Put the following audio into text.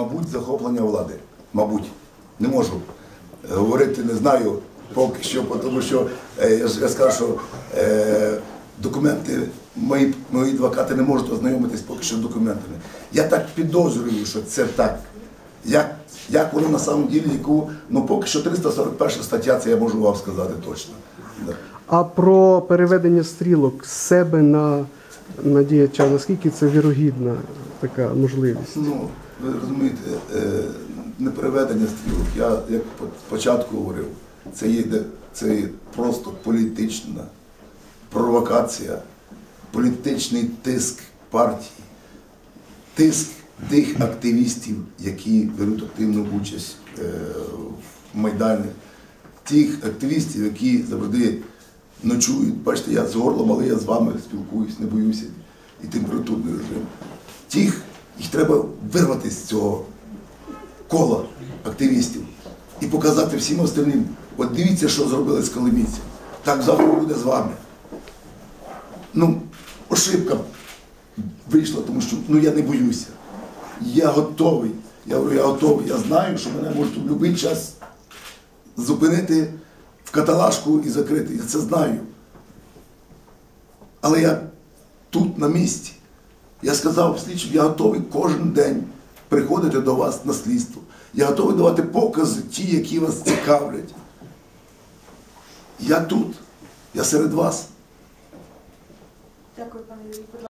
мабуть, захоплення влади. Мабуть. Не можу говорити, не знаю поки що, тому що я скажу, що документи, мої адвокати не можуть ознайомитись поки що з документами. Я так підозрюю, що це так. Як воно на самом ділі, поки що 341 стаття, це я можу вам сказати точно. Да. А про переведення стрілок з себе на діяча, наскільки це вірогідна така можливість? Ну, ви розумієте, не переведення стрілок, я як спочатку говорив, це є просто політична провокація, політичний тиск партії, тиск тих активістів, які беруть активну участь в Майдані, тих активістів, які завжди ночують. Бачите, я з горлом, але я з вами спілкуюсь, не боюся, і температурний режим. Їх треба вирвати з цього кола активістів і показати всім остальним. От дивіться, що зробили з коломійцями. Так завтра буде з вами. Ошибка вийшла, тому що я не боюся. Я готовий. Я говорю, я готовий. Я знаю, що мене можуть в будь-який час зупинити в каталажку і закрити. Я це знаю. Але я тут, на місці. Я сказав слідчим, я готовий кожен день приходити до вас на слідство. Я готовий давати покази, ті, які вас цікавлять. Я тут. Я серед вас. Дякую, пане Юрій.